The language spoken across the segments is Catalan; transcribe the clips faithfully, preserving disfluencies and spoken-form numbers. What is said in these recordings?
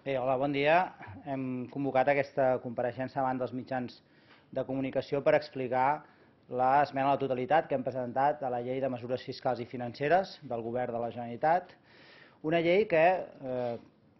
Bé, hola, bon dia. Hem convocat aquesta compareixença davant dels mitjans de comunicació per explicar l'esmena a la totalitat que hem presentat a la Llei de Mesures Fiscals i Financeres del Govern de la Generalitat. Una llei que eh,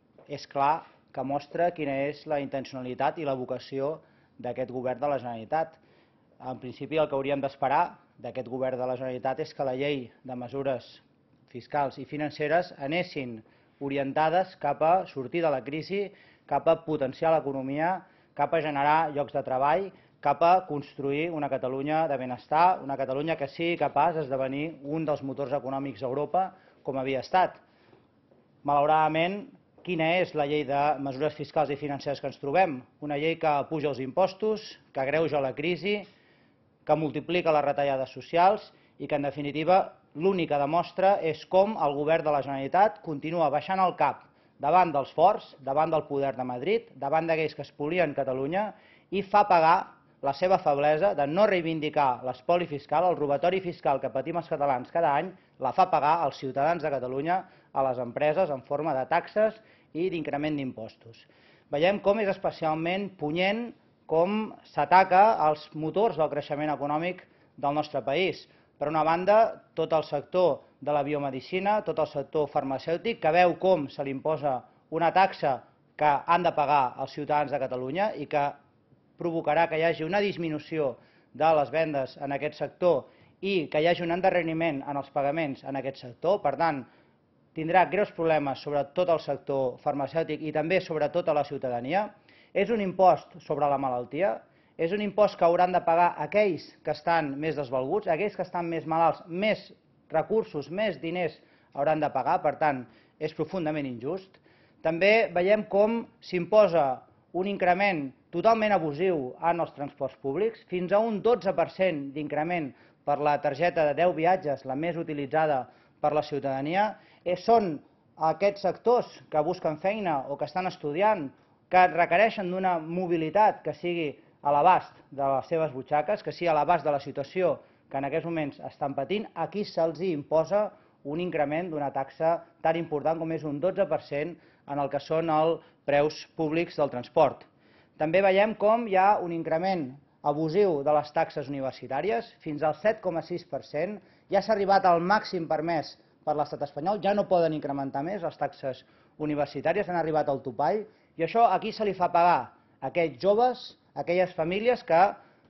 és clar que mostra quina és la intencionalitat i la vocació d'aquest Govern de la Generalitat. En principi, el que hauríem d'esperar d'aquest Govern de la Generalitat és que la Llei de Mesures Fiscals i Financeres anessin orientades cap a sortir de la crisi, cap a potenciar l'economia, cap a generar llocs de treball, cap a construir una Catalunya de benestar, una Catalunya que sigui capaç d'esdevenir un dels motors econòmics d'Europa com havia estat. Malauradament, quina és la llei de mesures fiscals i financeres que ens trobem? Una llei que puja els impostos, que agreuja la crisi, que multiplica les retallades socials i que, en definitiva, l'únic que demostra és com el Govern de la Generalitat continua baixant el cap davant dels forts, davant del poder de Madrid, davant d'aquells que espolien Catalunya i fa pagar la seva feblesa de no reivindicar l'espoli fiscal, el robatori fiscal que patim els catalans cada any, la fa pagar als ciutadans de Catalunya, a les empreses, en forma de taxes i d'increment d'impostos. Veiem com és especialment punyent com s'ataca als motors del creixement econòmic del nostre país. Per una banda, tot el sector de la biomedicina, tot el sector farmacèutic, que veu com se li imposa una taxa que han de pagar els ciutadans de Catalunya i que provocarà que hi hagi una disminució de les vendes en aquest sector i que hi hagi un endarreriment en els pagaments en aquest sector. Per tant, tindrà greus problemes sobre tot el sector farmacèutic i també sobre tota la ciutadania. És un impost sobre la malaltia, és un impost que hauran de pagar aquells que estan més desvalguts, aquells que estan més malalts, més recursos, més diners hauran de pagar, per tant, és profundament injust. També veiem com s'imposa un increment totalment abusiu en els transports públics, fins a un dotze per cent d'increment per la targeta de deu viatges, la més utilitzada per la ciutadania. Són aquests sectors que busquen feina o que estan estudiant, que requereixen d'una mobilitat que sigui a l'abast de les seves butxaques, que sigui a l'abast de la situació que en aquests moments estan patint, aquí se'ls imposa un increment d'una taxa tan important com és un dotze per cent en el que són els preus públics del transport. També veiem com hi ha un increment abusiu de les taxes universitàries, fins al set coma sis per cent, ja s'ha arribat al màxim permès per l'estat espanyol, ja no poden incrementar més les taxes universitàries, han arribat al topall, i això aquí se li fa pagar a aquells joves, a aquelles famílies que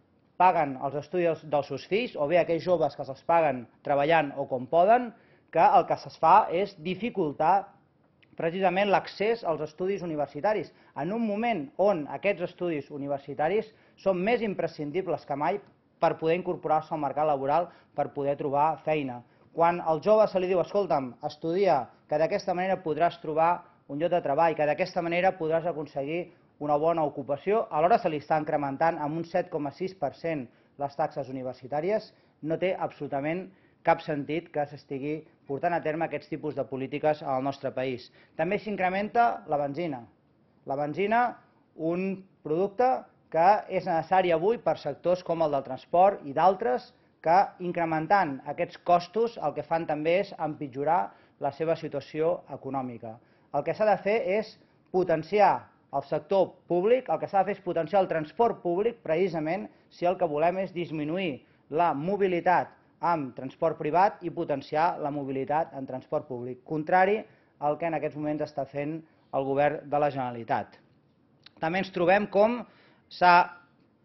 paguen els estudis dels seus fills, o bé aquells joves que se'ls paguen treballant o com poden, que el que es fa és dificultar precisament l'accés als estudis universitaris, en un moment on aquests estudis universitaris són més imprescindibles que mai per poder incorporar-se al mercat laboral, per poder trobar feina. Quan al jove se li diu, escolta'm, estudia, que d'aquesta manera podràs trobar un lloc de treball, que d'aquesta manera podràs aconseguir una bona ocupació, alhora se li està incrementant amb un set coma sis per cent les taxes universitàries, no té absolutament cap sentit que s'estigui portant a terme aquests tipus de polítiques al nostre país. També s'incrementa la benzina. La benzina, un producte que és necessari avui per sectors com el del transport i d'altres, que incrementant aquests costos el que fan també és empitjorar la seva situació econòmica. El que s'ha de fer és potenciar el sector públic, el que s'ha de fer és potenciar el transport públic, precisament si el que volem és disminuir la mobilitat amb transport privat i potenciar la mobilitat en transport públic, contrari al que en aquests moments està fent el Govern de la Generalitat. També ens trobem com s'ha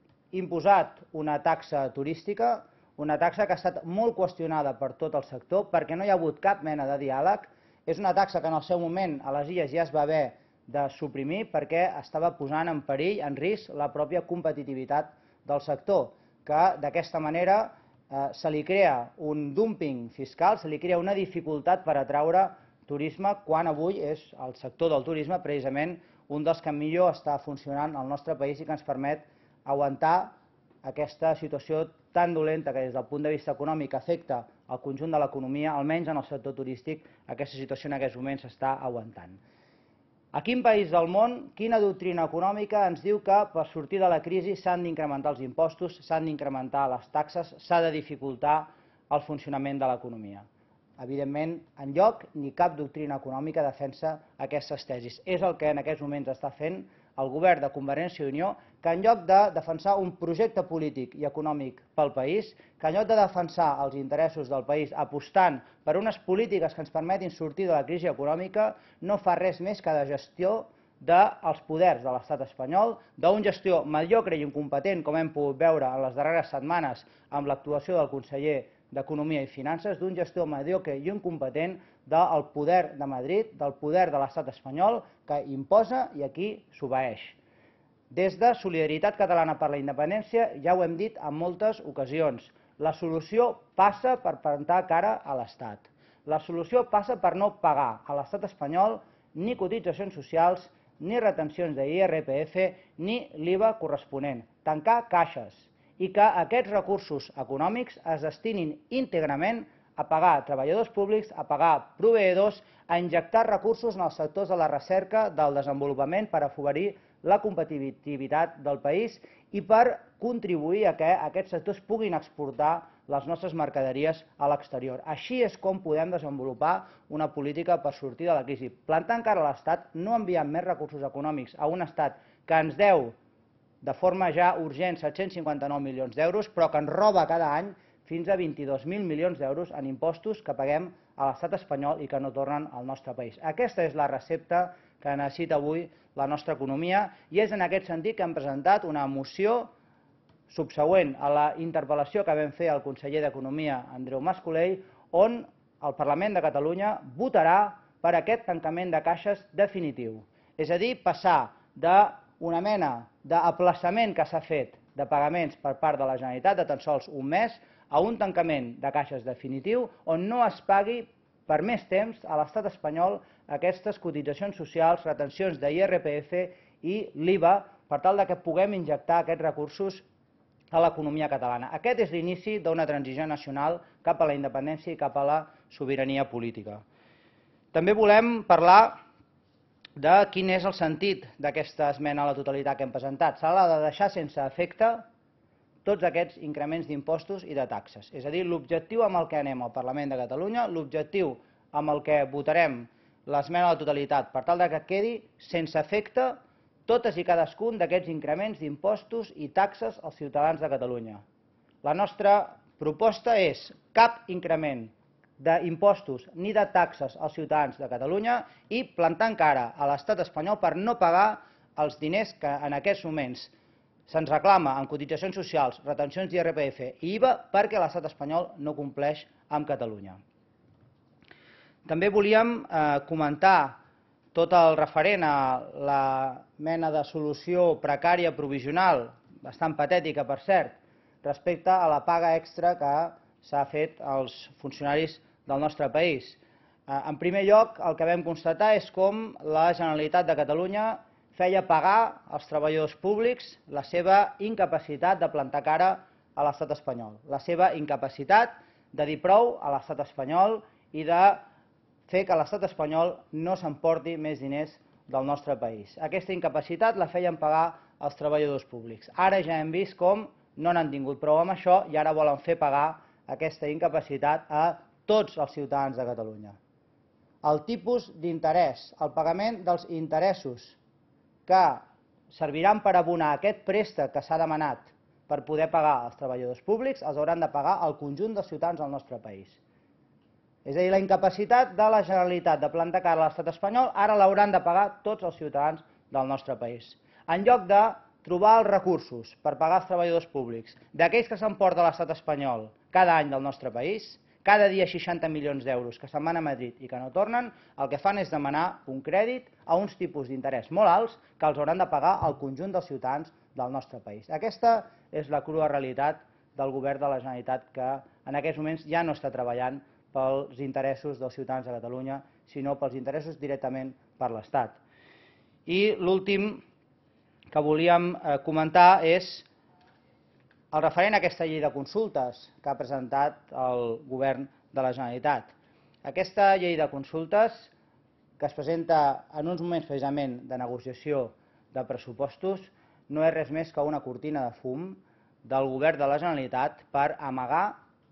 imposat una taxa turística, una taxa que ha estat molt qüestionada per tot el sector perquè no hi ha hagut cap mena de diàleg. És una taxa que en el seu moment a les Illes ja es va haver de suprimir perquè estava posant en perill, en risc, la pròpia competitivitat del sector, que d'aquesta manera eh, se li crea un dúmping fiscal, se li crea una dificultat per atraure turisme, quan avui és el sector del turisme precisament un dels que millor està funcionant al nostre país i que ens permet aguantar aquesta situació tan dolenta que des del punt de vista econòmic afecta el conjunt de l'economia, almenys en el sector turístic, aquesta situació en aquests moments s'està aguantant. A quin país del món, quina doctrina econòmica ens diu que per sortir de la crisi s'han d'incrementar els impostos, s'han d'incrementar les taxes, s'ha de dificultar el funcionament de l'economia? evidentment, enlloc ni cap doctrina econòmica defensa aquestes tesis. És el que en aquests moments està fent el govern de Convergència i Unió, que en lloc de defensar un projecte polític i econòmic pel país, que en lloc de defensar els interessos del país apostant per unes polítiques que ens permetin sortir de la crisi econòmica, no fa res més que de gestió dels poders de l'estat espanyol, d'una gestió mediocre i incompetent, com hem pogut veure en les darreres setmanes amb l'actuació del conseller d'Economia i Finances, d'una gestió mediocre i incompetent del poder de Madrid, del poder de l'estat espanyol, que imposa i aquí s'obeeix. Des de Solidaritat Catalana per la Independència ja ho hem dit en moltes ocasions, la solució passa per plantar cara a l'Estat. La solució passa per no pagar a l'estat espanyol ni cotitzacions socials, ni retencions de I R P F, ni l'I V A corresponent. Tancar caixes i que aquests recursos econòmics es destinin íntegrament a pagar treballadors públics, a pagar proveïdors, a injectar recursos en els sectors de la recerca, del desenvolupament, per afavorir la competitivitat del país i per contribuir a que aquests sectors puguin exportar les nostres mercaderies a l'exterior. Així és com podem desenvolupar una política per sortir de la crisi. Plantant cara a l'Estat, no enviant més recursos econòmics a un Estat que ens deu de forma ja urgent set-cents cinquanta-nou milions d'euros, però que ens roba cada any fins a vint-i-dos mil milions d'euros en impostos que paguem a l'estat espanyol i que no tornen al nostre país. Aquesta és la recepta que necessita avui la nostra economia i és en aquest sentit que hem presentat una moció subsegüent a la interpel·lació que vam fer al conseller d'Economia, Andreu Mas-Colell, on el Parlament de Catalunya votarà per aquest tancament de caixes definitiu. És a dir, passar d'una mena d'aplaçament que s'ha fet de pagaments per part de la Generalitat de tan sols un mes a un tancament de caixes definitiu on no es pagui per més temps a l'estat espanyol aquestes cotitzacions socials, retencions de I R P F i l'I V A per tal que puguem injectar aquests recursos a l'economia catalana. Aquest és l'inici d'una transició nacional cap a la independència i cap a la sobirania política. També volem parlar de quin és el sentit d'aquesta esmena a la totalitat que hem presentat. S'ha de deixar sense efecte tots aquests increments d'impostos i de taxes. És a dir, l'objectiu amb el que anem al Parlament de Catalunya, l'objectiu amb el que votarem l'esmena a la totalitat per tal que quedi sense efecte totes i cadascun d'aquests increments d'impostos i taxes als ciutadans de Catalunya. La nostra proposta és cap increment d'impostos ni de taxes als ciutadans de Catalunya i plantant cara a l'estat espanyol per no pagar els diners que en aquests moments se'ns reclama en cotitzacions socials, retencions d'I R P F i I V A perquè l'estat espanyol no compleix amb Catalunya. També volíem comentar tot el referent a la mena de solució precària provisional, bastant patètica per cert, respecte a la paga extra que s'ha fet als funcionaris del nostre país. En primer lloc, el que vam constatar és com la Generalitat de Catalunya feia pagar als treballadors públics la seva incapacitat de plantar cara a l'estat espanyol, la seva incapacitat de dir prou a l'estat espanyol i de fer que l'estat espanyol no s'emporti més diners del nostre país. Aquesta incapacitat la feien pagar als treballadors públics. Ara ja hem vist com no n'han tingut prou amb això i ara volen fer pagar aquesta incapacitat a tots els ciutadans de Catalunya. El tipus d'interès, el pagament dels interessos que serviran per abonar aquest préstec que s'ha demanat per poder pagar als treballadors públics, els hauran de pagar el conjunt dels ciutadans del nostre país. És a dir, la incapacitat de la Generalitat de plantar cara a l'estat espanyol ara l'hauran de pagar tots els ciutadans del nostre país. En lloc de trobar els recursos per pagar els treballadors públics d'aquells que s'emporta l'estat espanyol cada any del nostre país, cada dia seixanta milions d'euros que se'n van a Madrid i que no tornen, el que fan és demanar un crèdit a uns tipus d'interès molt alts que els hauran de pagar el conjunt dels ciutadans del nostre país. Aquesta és la crua realitat del govern de la Generalitat que en aquests moments ja no està treballant pels interessos dels ciutadans de Catalunya, sinó pels interessos directament per l'Estat. I l'últim que volíem comentar és el referent a aquesta llei de consultes que ha presentat el govern de la Generalitat. Aquesta llei de consultes, que es presenta en uns moments precisament de negociació de pressupostos, no és res més que una cortina de fum del govern de la Generalitat per amagar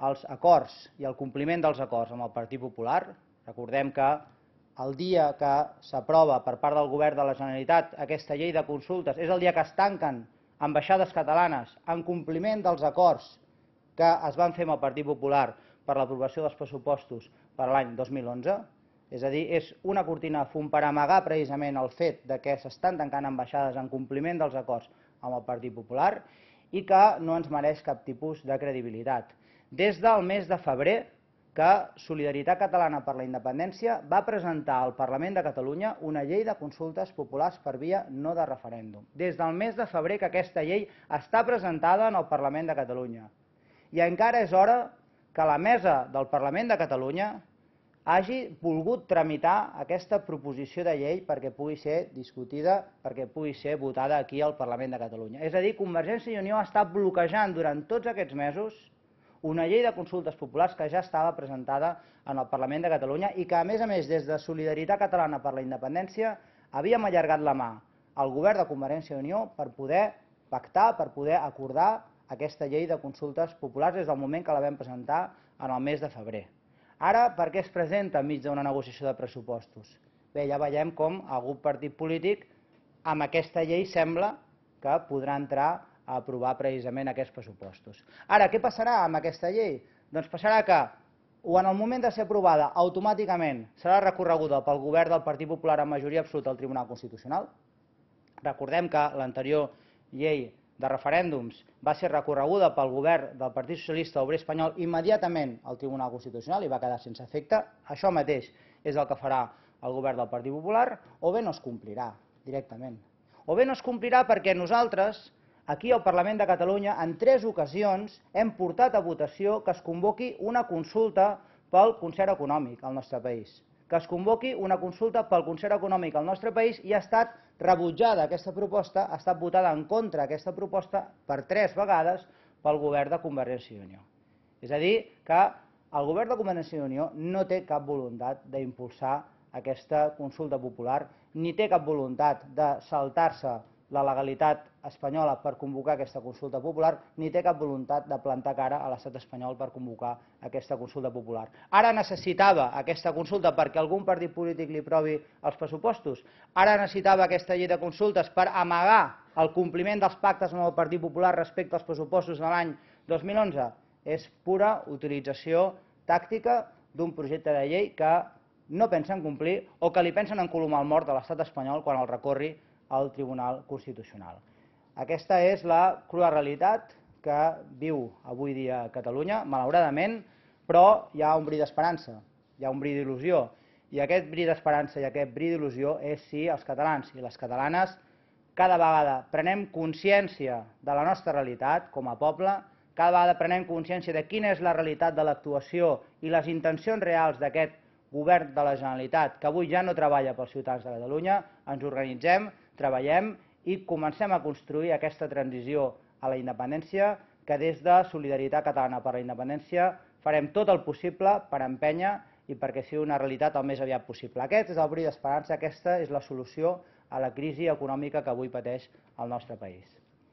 els acords i el compliment dels acords amb el Partit Popular. Recordem que el dia que s'aprova per part del Govern de la Generalitat aquesta llei de consultes és el dia que es tanquen ambaixades catalanes en compliment dels acords que es van fer amb el Partit Popular per l'aprovació dels pressupostos per l'any dos mil onze. És a dir, és una cortina de fum per amagar precisament el fet de que s'estan tancant ambaixades en compliment dels acords amb el Partit Popular i que no ens mereix cap tipus de credibilitat. Des del mes de febrer que Solidaritat Catalana per la Independència va presentar al Parlament de Catalunya una llei de consultes populars per via no de referèndum. Des del mes de febrer que aquesta llei està presentada en el Parlament de Catalunya. I encara és hora que la mesa del Parlament de Catalunya hagi volgut tramitar aquesta proposició de llei perquè pugui ser discutida, perquè pugui ser votada aquí al Parlament de Catalunya. És a dir, Convergència i Unió ha estat bloquejant durant tots aquests mesos una llei de consultes populars que ja estava presentada en el Parlament de Catalunya i que, a més a més, des de Solidaritat Catalana per la Independència, havíem allargat la mà al govern de Convergència i Unió per poder pactar, per poder acordar aquesta llei de consultes populars des del moment que la vam presentar en el mes de febrer. Ara, per què es presenta enmig d'una negociació de pressupostos? Bé, ja veiem com algun partit polític amb aquesta llei sembla que podrà entrar a aprovar precisament aquests pressupostos. Ara, què passarà amb aquesta llei? Doncs passarà que, o en el moment de ser aprovada, automàticament serà recorreguda pel govern del Partit Popular amb majoria absoluta al Tribunal Constitucional. Recordem que l'anterior llei de referèndums va ser recorreguda pel govern del Partit Socialista Obrer Espanyol immediatament al Tribunal Constitucional i va quedar sense efecte. Això mateix és el que farà el govern del Partit Popular, o bé no es complirà directament. O bé no es complirà perquè nosaltres, aquí al Parlament de Catalunya, en tres ocasions hem portat a votació que es convoqui una consulta pel concert econòmic al nostre país. Que es convoqui una consulta pel concert econòmic al nostre país i ha estat rebutjada aquesta proposta, ha estat votada en contra aquesta proposta per tres vegades pel govern de Convergència i Unió. És a dir, que el govern de Convergència i Unió no té cap voluntat d'impulsar aquesta consulta popular, ni té cap voluntat de saltar-se la legalitat espanyola per convocar aquesta consulta popular, ni té cap voluntat de plantar cara a l'estat espanyol per convocar aquesta consulta popular. Ara necessitava aquesta consulta perquè algun partit polític li aprovi els pressupostos. Ara necessitava aquesta llei de consultes per amagar el compliment dels pactes amb el Partit Popular respecte als pressupostos de l'any dos mil onze. És pura utilització tàctica d'un projecte de llei que no pensen complir o que li pensen encolomar el mort de l'estat espanyol quan el recorri al Tribunal Constitucional. Aquesta és la crua realitat que viu avui dia Catalunya, malauradament, però hi ha un bri d'esperança, hi ha un bri d'il·lusió. I aquest bri d'esperança i aquest bri d'il·lusió és si els catalans i les catalanes cada vegada prenem consciència de la nostra realitat com a poble, cada vegada prenem consciència de quina és la realitat de l'actuació i les intencions reals d'aquest govern de la Generalitat, que avui ja no treballa pels ciutadans de Catalunya, ens organitzem, treballem i comencem a construir aquesta transició a la independència que des de Solidaritat Catalana per la Independència farem tot el possible per empènyer i perquè sigui una realitat el més aviat possible. Aquest és el bri d'esperança, aquesta és la solució a la crisi econòmica que avui pateix el nostre país.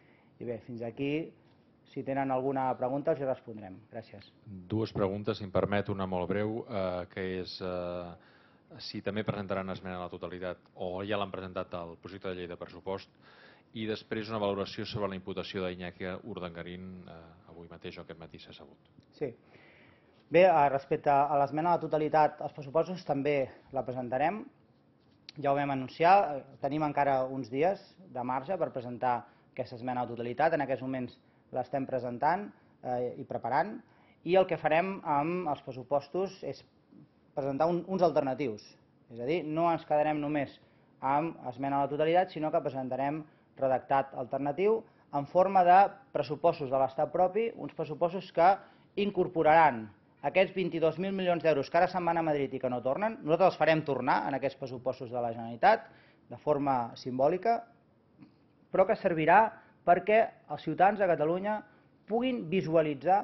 I bé, fins aquí, si tenen alguna pregunta els hi respondrem. Gràcies. Dues preguntes, si em permet, una molt breu, eh, que és eh, si també presentaran esmena a la totalitat o ja l'han presentat al projecte de llei de pressupost, i després una valoració sobre la imputació d'Iñaki Urdangarín eh, avui mateix o aquest matí s'ha sabut. Sí. Bé, respecte a l'esmena a la totalitat als pressupostos també la presentarem. Ja ho vam anunciar, tenim encara uns dies de marge per presentar aquesta esmena a la totalitat. En aquests moments l'estem presentant eh, i preparant, i el que farem amb els pressupostos és presentar un, uns alternatius. És a dir, no ens quedarem només amb esmena a la totalitat, sinó que presentarem redactat alternatiu en forma de pressupostos de l'estat propi, uns pressupostos que incorporaran aquests vint-i-dos mil milions d'euros que ara se'n van a Madrid i que no tornen. Nosaltres els farem tornar en aquests pressupostos de la Generalitat de forma simbòlica, però que servirà perquè els ciutadans de Catalunya puguin visualitzar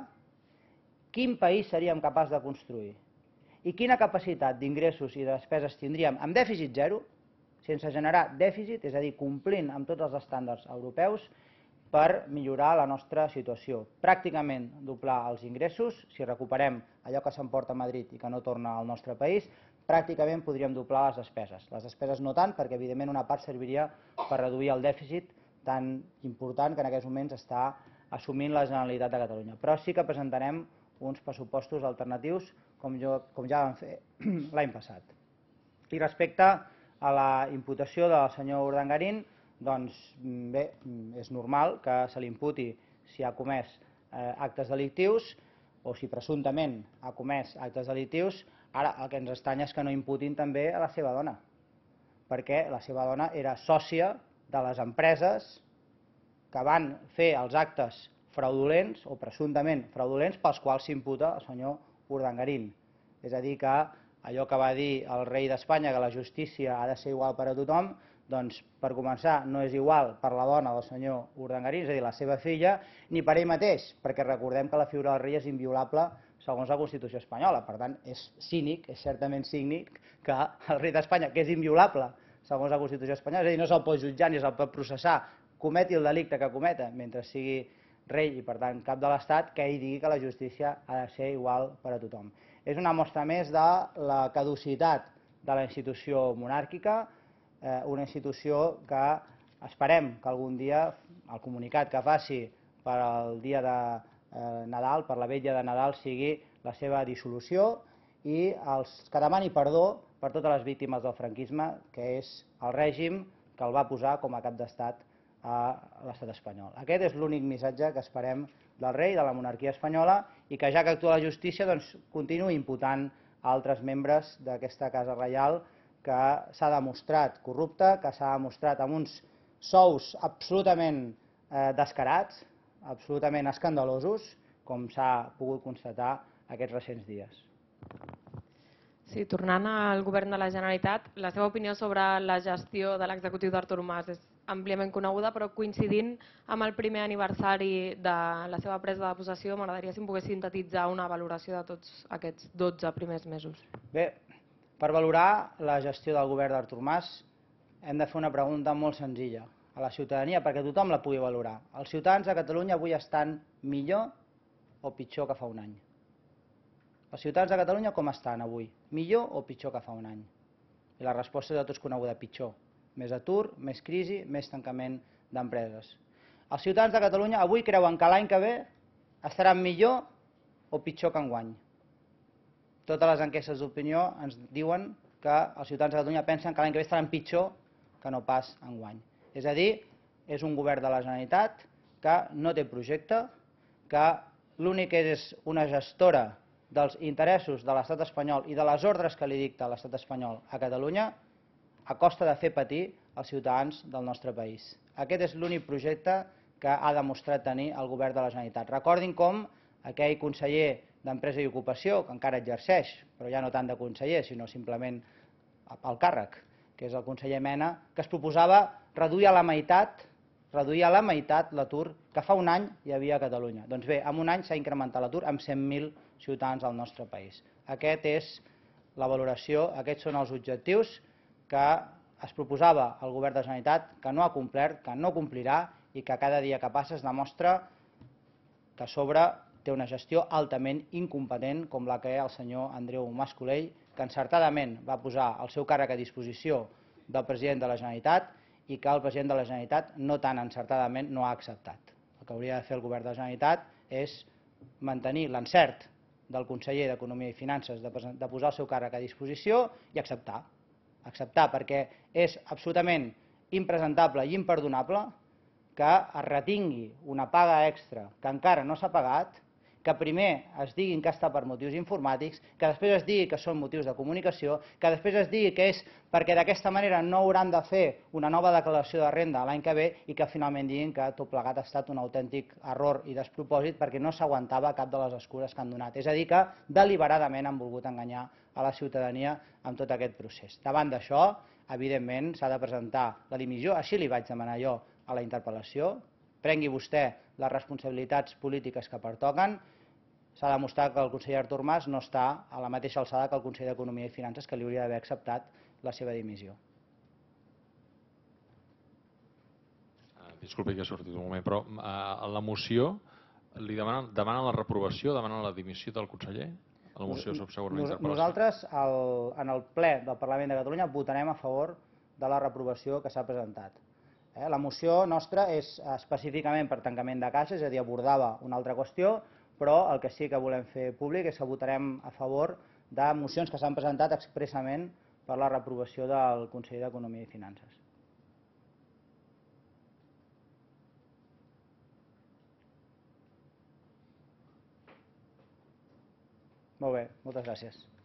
quin país seríem capaços de construir i quina capacitat d'ingressos i de despeses tindríem amb dèficit zero, sense generar dèficit, és a dir, complint amb tots els estàndards europeus, per millorar la nostra situació. Pràcticament doblar els ingressos, si recuperem allò que s'emporta a Madrid i que no torna al nostre país, pràcticament podríem doblar les despeses. Les despeses no tant, perquè evidentment una part serviria per reduir el dèficit tan important que en aquests moments està assumint la Generalitat de Catalunya. Però sí que presentarem uns pressupostos alternatius com, jo, com ja vam fer l'any passat. I respecte a la imputació del senyor Urdangarín, doncs bé, és normal que se li imputi si ha comès eh, actes delictius o si presumptament ha comès actes delictius. Ara, el que ens estranya és que no imputin també a la seva dona, perquè la seva dona era sòcia de les empreses que van fer els actes fraudulents o presumptament fraudulents pels quals s'imputa el senyor Urdangarín. És a dir, que allò que va dir el rei d'Espanya, que la justícia ha de ser igual per a tothom, doncs, per començar, no és igual per la dona del senyor Urdangarín, és a dir, la seva filla, ni per ell mateix, perquè recordem que la figura del rei és inviolable segons la Constitució espanyola. Per tant, és cínic, és certament cínic que el rei d'Espanya, que és inviolable segons la Constitució espanyola, és a dir, no se'l pot jutjar ni se'l pot processar, cometi el delicte que cometa mentre sigui rei i, per tant, cap de l'Estat, que ell digui que la justícia ha de ser igual per a tothom. És una mostra més de la caducitat de la institució monàrquica, una institució que esperem que algun dia el comunicat que faci per al dia de Nadal, per la vetlla de Nadal, sigui la seva dissolució i els que demani perdó per totes les víctimes del franquisme, que és el règim que el va posar com a cap d'estat a l'estat espanyol. Aquest és l'únic missatge que esperem del rei, de la monarquia espanyola, i que ja que actua la justícia, doncs continuï imputant altres membres d'aquesta casa reial que s'ha demostrat corrupta, que s'ha demostrat amb uns sous absolutament eh, descarats, absolutament escandalosos, com s'ha pogut constatar aquests recents dies. Sí, tornant al govern de la Generalitat, la seva opinió sobre la gestió de l'executiu d'Artur Mas és àmpliament coneguda, però coincidint amb el primer aniversari de la seva presa de possessió, m'agradaria si em pogués sintetitzar una valoració de tots aquests dotze primers mesos. Bé, per valorar la gestió del govern d'Artur Mas hem de fer una pregunta molt senzilla a la ciutadania perquè tothom la pugui valorar. Els ciutadans de Catalunya avui estan millor o pitjor que fa un any? Els ciutadans de Catalunya com estan avui? Millor o pitjor que fa un any? I la resposta és de tots coneguda: pitjor. Més atur, més crisi, més tancament d'empreses. Els ciutadans de Catalunya avui creuen que l'any que ve estaran millor o pitjor que enguany? Totes les enquestes d'opinió ens diuen que els ciutadans de Catalunya pensen que l'any que ve estaran pitjor que no pas enguany. És a dir, és un govern de la Generalitat que no té projecte, que l'únic que és una gestora dels interessos de l'estat espanyol i de les ordres que li dicta l'estat espanyol a Catalunya a costa de fer patir els ciutadans del nostre país. Aquest és l'únic projecte que ha demostrat tenir el govern de la Generalitat. Recordin com aquell conseller d'Empresa i Ocupació, que encara exerceix, però ja no tant de conseller, sinó simplement al càrrec, que és el conseller Mena, que es proposava reduir a la meitat reduir a la meitat l'atur que fa un any hi havia a Catalunya. Doncs bé, en un any s'ha incrementat l'atur amb cent mil ciutadans al nostre país. Aquest és la valoració, aquests són els objectius que es proposava el govern de la Generalitat, que no ha complert, que no complirà i que cada dia que passa es demostra que a sobre té una gestió altament incompetent com la que el senyor Andreu Mas Colell, que encertadament va posar el seu càrrec a disposició del president de la Generalitat i que el president de la Generalitat no tan encertadament no ha acceptat. El que hauria de fer el govern de la Generalitat és mantenir l'encert del conseller d'Economia i Finances de posar el seu càrrec a disposició i acceptar. Acceptar perquè és absolutament impresentable i imperdonable que es retingui una paga extra que encara no s'ha pagat, que primer es diguin que està per motius informàtics, que després es digui que són motius de comunicació, que després es digui que és perquè d'aquesta manera no hauran de fer una nova declaració de renda l'any que ve i que finalment diguin que tot plegat ha estat un autèntic error i despropòsit perquè no s'aguantava cap de les excuses que han donat. És a dir, que deliberadament han volgut enganyar a la ciutadania amb tot aquest procés. Davant d'això, evidentment, s'ha de presentar la dimissió, així li vaig demanar jo a la interpel·lació, prengui vostè les responsabilitats polítiques que pertoquen. S'ha demostrat que el conseller Artur Mas no està a la mateixa alçada que el conseller d'Economia i Finances, que li hauria d'haver acceptat la seva dimissió. disculpi que ha sortit un moment, però a la moció li demanen, demanen la reprovació, demanen la dimissió del conseller? A la moció subsegüent a la interpel·lació. Nosaltres, el, en el ple del Parlament de Catalunya, votarem a favor de la reprovació que s'ha presentat. Eh? La moció nostra és específicament per tancament de caixa, és a dir, abordava una altra qüestió, però el que sí que volem fer públic és que votarem a favor de mocions que s'han presentat expressament per la reprovació del conseller d'Economia i Finances. Molt bé, moltes gràcies.